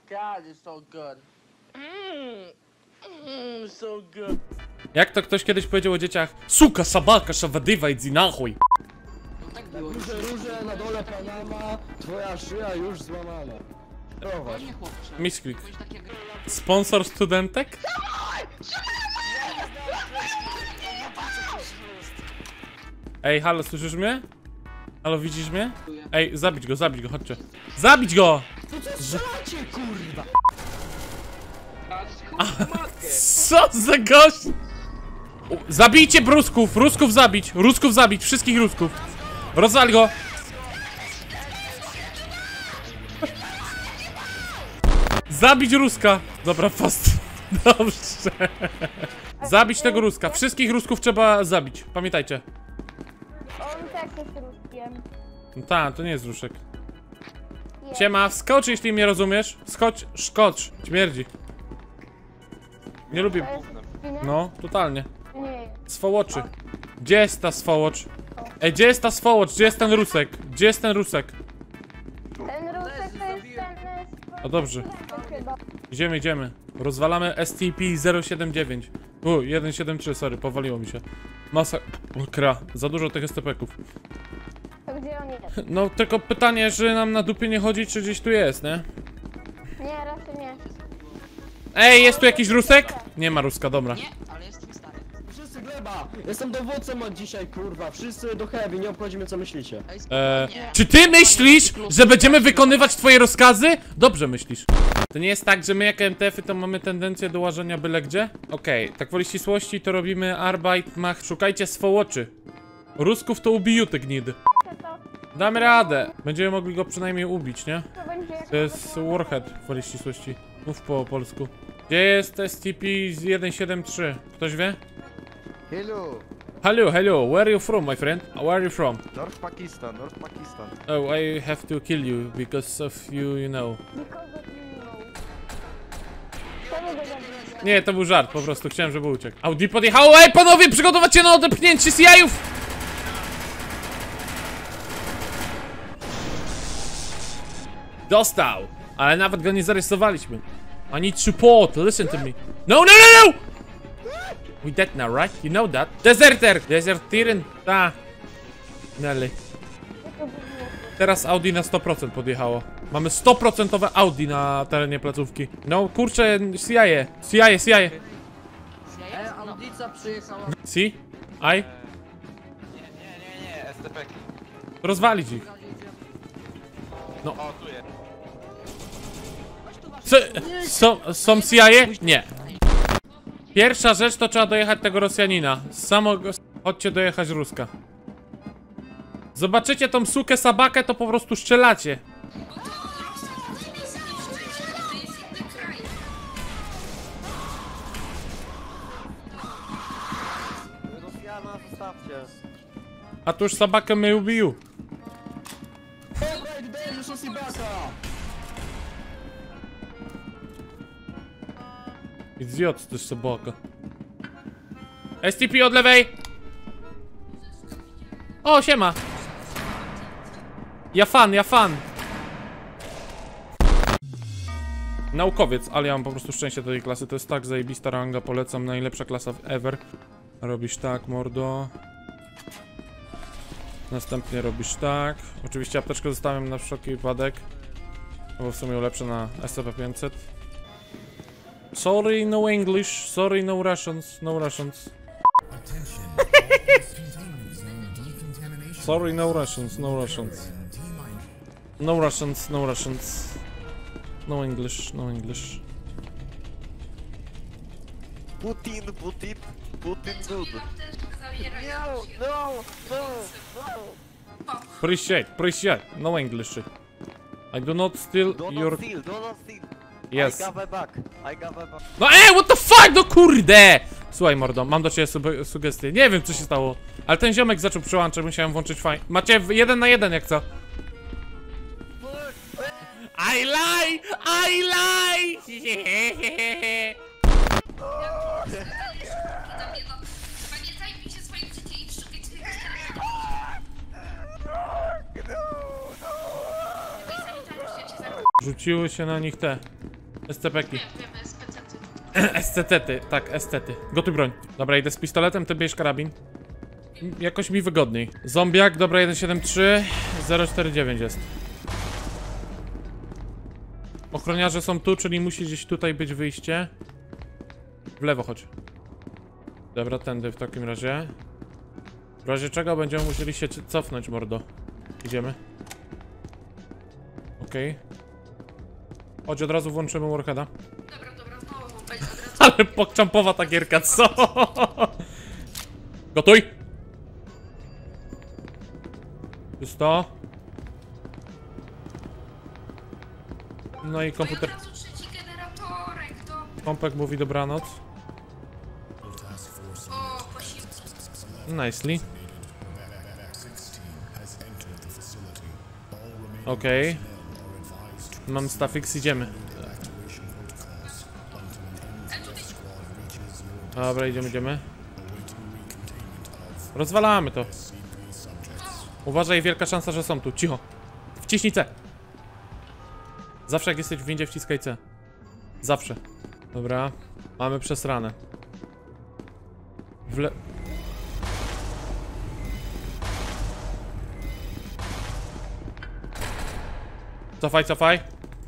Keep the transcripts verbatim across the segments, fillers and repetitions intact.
God, it's so good. Mmm, mmm, so good. Jak to ktoś kiedyś powiedział o dzieciach? Suka, sabaka, szawadywa, idzi nachuj. No tak było. Róże, róże, na dole Panama, twoja szyja już złamana. Prowadź. Spokojnie, chłopcze. Misklik. Bądź tak jak... Sponsor studentek? Ej, halo, słyszysz mnie? Halo, widzisz mnie? Ej, zabić go, zabić go, chodźcie. Zabić go! To co strzelacie, kurwa? Co za gość? U, zabijcie brusków, rusków zabić, rusków zabić, wszystkich rusków. Rozwal go. Zabić ruska. Dobra, fast. Dobrze. Zabić tego ruska, wszystkich rusków trzeba zabić, pamiętajcie. On tak jest ruskiem. No ta, to nie jest ruszek. Siema, wskocz, jeśli mnie rozumiesz. Wskocz, szkocz, śmierdzi. Nie lubię. To jest świnia? No, totalnie. Nie. Swołoczy. Gdzie jest ta swołocz? Ej, gdzie jest ta swołocz? Gdzie jest ten rusek? Gdzie jest ten rusek? Ten rusek to jest ten... O, dobrze. Chyba. Idziemy, idziemy. Rozwalamy S T P zero siedem dziewięć. U, jeden siedem trzy, sorry, powaliło mi się. Masa... O, kra, za dużo tych S T P-ków. To gdzie on jest? No, tylko pytanie, że nam na dupie nie chodzi, czy gdzieś tu jest, nie? Nie, raczej nie. Ej, jest tu jakiś rusek? Nie ma ruska, dobra. Nie, ale jestem stary. Wszyscy gleba! Jestem dowódcą od dzisiaj, kurwa. Wszyscy do heavy, nie obchodzi mnie co myślicie. Ej, Eee, spokojnie. czy ty myślisz, że będziemy wykonywać twoje rozkazy? Dobrze myślisz. To nie jest tak, że my jak M T F-y to mamy tendencję do łażenia byle gdzie? Okej, okay, tak woli ścisłości to robimy Arbeit mach. Szukajcie swołoczy. Rusków to ubiją te gnidy. To, Damy radę. Będziemy mogli go przynajmniej ubić, nie? to będzie jak... To jest Warhead woli ścisłości. Mów po polsku. Gdzie jest S T P jeden siedem trzy? Ktoś wie? Hello, Hello, hello, where are you from, my friend? Where are you from? North Pakistan, North Pakistan. Oh, I have to kill you because of you, you know. Because of you know. To nie będzie. Nie, to był żart, po prostu chciałem, żeby uciekł. Audi podjechało, ej panowie, przygotować się na odepchnięcie z jajów! Dostał, ale nawet go nie zarysowaliśmy. I need support, listen to me. No, no, no, no! We dead now, right? You know that? Deserter! Desertiren, ta. Nelly. Teraz Audi na sto procent podjechało. Mamy sto procent Audi na terenie placówki. No kurczę, C I A, C I A, C I A. Ja E, jestem, no. audica przyjechała. Si? I? Nie, nie, nie, nie, S T P. Rozwalić ich. O, tu jest. Co, są, są C I A? Nie. Pierwsza rzecz to trzeba dojechać tego Rosjanina. Samo... Chodźcie dojechać Ruska. Zobaczycie tą sukę sabakę, to po prostu strzelacie. Rosjana, zostawcie. A tu już sabakę mnie ubił. Dobra, idę, już osibaka! Idiot, to jest sabaka. S T P od lewej! O, siema! Ja fan, ja fan! Naukowiec, ale ja mam po prostu szczęście do tej klasy. To jest tak zajebista ranga, polecam, najlepsza klasa ever. Robisz tak, mordo. Następnie robisz tak. Oczywiście apteczkę zostawiam na wszelki wypadek. Bo w sumie ulepszę na S C P pięćset. Sorry, no English. Sorry, no Russians. No Russians. Sorry, no Russians. No Russians. No Russians. No Russians. No English. No English. Putin, Putin, Putin good. No, no, no, no. Appreciate. Appreciate. No English. I do not steal Do your... not steal, do not steal. Yes. I got back, I got back. No ej, what the fuck, no kurde! Słuchaj mordo, mam do ciebie sub- sugestie. Nie wiem co się stało, ale ten ziomek zaczął przełączać, musiałem włączyć fajnie. Macie w- jeden na jeden jak co? I lie! I lie! Pamiętajmy się swoim życiem i szukajcie. Rzuciły się na nich te S C P-ki. Wiem, wiem, S P C ty. S C T-ty, tak, estety. Gotuj broń. Dobra, idę z pistoletem, ty bierz karabin. Jakoś mi wygodniej. Zombiak, dobra, jeden siedem trzy zero cztery dziewięć jest. Ochroniarze są tu, czyli musi gdzieś tutaj być wyjście. W lewo chodź. Dobra, tędy w takim razie. W razie czego będziemy musieli się cofnąć, mordo. Idziemy. Okej. Okay. Chodź, od razu włączymy Warheada. Dobra, dobra, znowu będzie od razu. Ale pokczampowa ta gierka, co? Gotuj! Jest to. No i komputer. Od razu trzeci generatorek, to... Kompek mówi dobranoc. O, posiłki. Nicely. Okej. Okay. Mam stafix, idziemy. Dobra, idziemy, idziemy. Rozwalamy to. Uważaj, wielka szansa, że są tu. Cicho. Wciśnij C. Zawsze jak jesteś w windzie, wciskaj C. Zawsze. Dobra. Mamy przesrane. Wle... Cofaj, cofaj.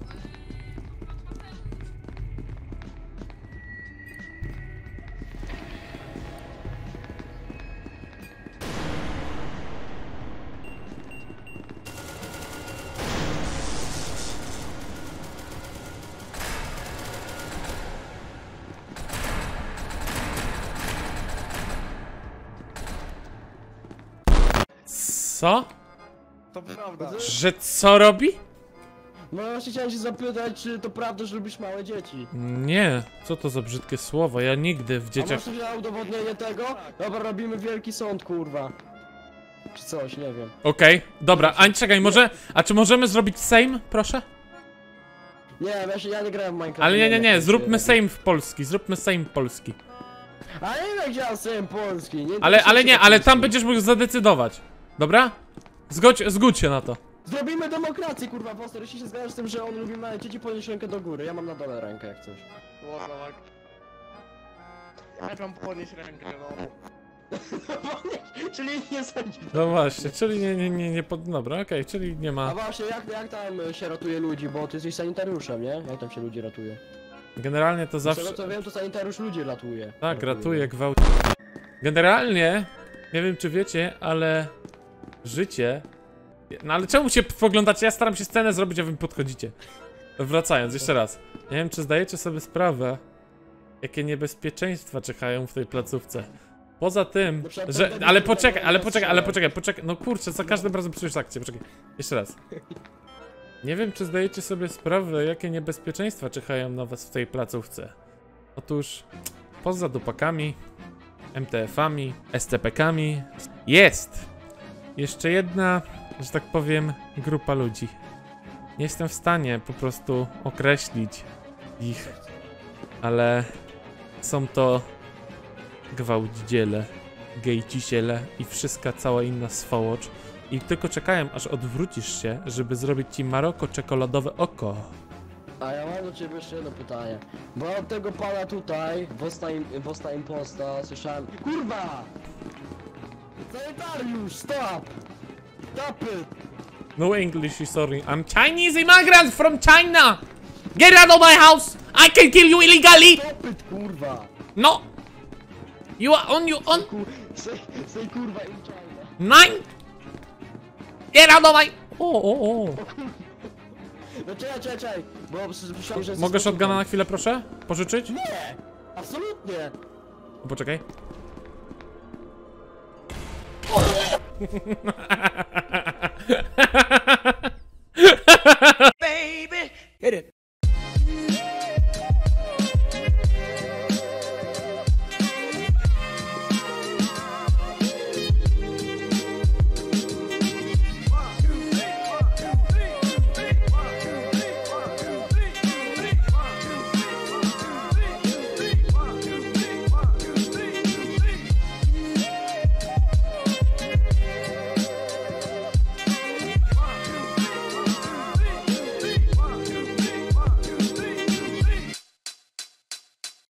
Co? To prawda. Że co robi? No właśnie chciałem się zapytać, czy to prawda, że lubisz małe dzieci? Nie, co to za brzydkie słowo? Ja nigdy w A dzieciach... masz na udowodnienie tego? Dobra, robimy wielki sąd, kurwa. Czy coś, nie wiem. Okej, okay, dobra, a czekaj, może... A czy możemy zrobić Sejm, proszę? Nie, właśnie ja nie grałem w Minecraft. Ale nie, nie, wiem, nie, jak to zróbmy się Sejm w Polski, zróbmy Sejm Polski. robi. Ale nie wiem, jak działa Sejm Polski. Nie Ale, ale nie, ale tam Polski. będziesz mógł zadecydować. Dobra? Zgodź, zgódź się na to. Zrobimy demokrację, kurwa, Foster, jeśli się zgadzasz z tym, że on lubi małe dzieci, podnieś rękę do góry. Ja mam na dole rękę, jak coś. Łozałak. Jak mam podnieść rękę, no. Czyli nie sądzi. No właśnie, czyli nie, nie, nie, nie pod... Dobra, okej, okay, czyli nie A ma... właśnie, jak, jak tam e, się ratuje ludzi, bo ty jesteś sanitariuszem, nie? Jak tam się ludzi ratuje? Generalnie to Z zawsze... tego co wiem, to sanitariusz ludzi ratuje. Tak, ratuje gwałt. Generalnie, nie wiem czy wiecie, ale... Życie... No ale czemu się poglądacie? Ja staram się scenę zrobić, a wy mi podchodzicie. Wracając, jeszcze raz. Nie wiem, czy zdajecie sobie sprawę, jakie niebezpieczeństwa czekają w tej placówce. Poza tym, że... Ale poczekaj, ale poczekaj, ale poczekaj, poczekaj. No kurczę, za każdym razem psujesz akcję, poczekaj. Jeszcze raz. Nie wiem, czy zdajecie sobie sprawę, jakie niebezpieczeństwa czekają na was w tej placówce. Otóż, poza dupakami, M T F-ami, S C P-kami, jest jeszcze jedna, że tak powiem, grupa ludzi. Nie jestem w stanie po prostu określić ich, ale są to gwałciciele, gejciciele i wszystka cała inna swołocz. I tylko czekają, aż odwrócisz się, żeby zrobić ci Maroko czekoladowe oko. A ja mam do ciebie jeszcze jedno pytanie. Bo od tego pana tutaj, Wosta, im, Wosta Imposta, słyszałem... Kurwa! Sanitariusz, stop! Stop it! No English, sorry. I'm Chinese immigrant from China! Get out of my house! I can kill you illegally! Stop it, kurwa! No! You are on your own! Ku, say, say kurwa in China. Nine! Get out of my... O, o, o. No czekaj, czekaj, czekaj, bo myślałem, że... Mogę shotguna na chwilę, proszę? Pożyczyć? Nie! Absolutnie! O, poczekaj. Baby, hit it.